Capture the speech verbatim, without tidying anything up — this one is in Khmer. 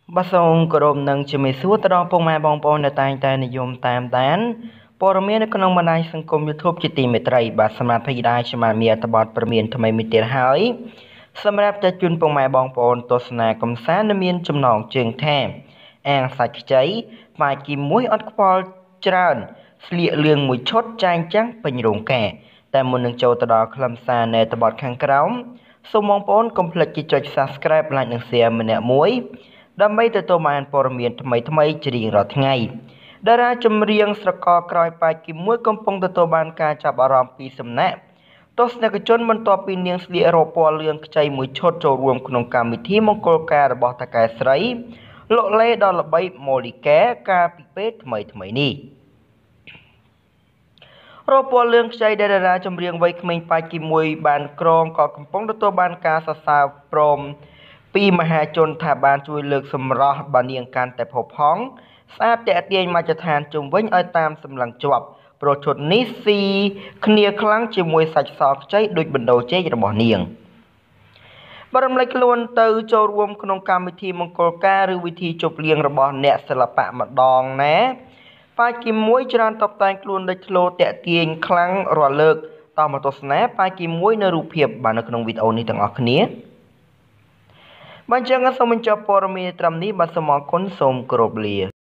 បាទសូមគោរពនឹងជំរាបសួរទៅដល់ពុកម៉ែបងប្អូនដែលតែងតែនិយមតាមដានព័ត៌មាននៅក្នុងបណ្ដាញសង្គម YouTube ជាទីមេត្រីបាទសម្រាប់ភ័យដាខ្ញុំបានមានអត្ថបទព័ត៌មានថ្មីមួយទៀតហើយសម្រាប់តែជូនពុកម៉ែបងប្អូនទស្សនាកំសាន្តដែលមានចំណងជើងថាអាងសាច់ខ្ចីផ្លែគីមួយអត់ខ្វល់ច្រើនស្លៀកលឿងមួយឈុតចែងចាំងពេញរោងការតែមុននឹងចូលទៅដល់ខ្លឹមសារនៃអត្ថបទខាងក្រោមសូមបងប្អូនកុំភ្លេចចុច Subscribe Like និង Share ម្នាក់មួយដើម្បីទទួលបានព័ត៌មានថ្មីថ្មីជារៀងរាល់ថ្ងៃតារាចម្រៀងស្រកក្រោយប៉ែកគីមួយកំពុងទទួលបានការចាប់អារម្មណ៍ពីសំណាក់ទស្សនិកជនបន្ទាប់ពីនាងស្លៀករ៉ូបពណ៌លឿងខ្ចីមួយឈុតចូលរួមក្នុងកម្មវិធីមង្គលការរបស់តាកែស្រីលោកលេដ៏ល្បីម៉ូលីកែកាលពីពេលថ្មីថ្មីនេះរ៉ូបពណ៌លឿងខ្ចីដែលតារាចម្រៀងវ័យក្មេងប៉ែកគីមួយបានក្រងក៏កំពុងទទួលបានការសរសើរព្រមពីមហាជនថាបានជួយលើកសម្រស់បានាងកាន់តែផុសផង់ស្អាតតាក់ទាញមជ្ឈដ្ឋានជុំវិញឲ្យតាមសម្លឹងជាប់ព្រោះឈុតនេះស៊ីគ្នាខ្លាំងជាមួយសាច់សខ្ចីដូចបណ្ដោចេករបស់នាងបរំលេចខ្លួនទៅចូលរួមក្នុងកម្មវិធីមង្គលការឬវិធីជប់លៀងរបស់អ្នកសិល្បៈម្ដងណាប៉ែកគីមួយច្រើនតបតែងខ្លួនលេចធ្លោតាក់ទាញខ្លាំងរាល់លើកតមកទស្សនាប៉ែកគីមួយនៅរូបភាពបាទនៅក្នុងវីដេអូនេះទាំងអស់គ្នាបាទអញ្ចឹងសូមបញ្ចប់ព័ត៌មានត្រឹមនេះបាទសូមអរគុណសូមគោរពលា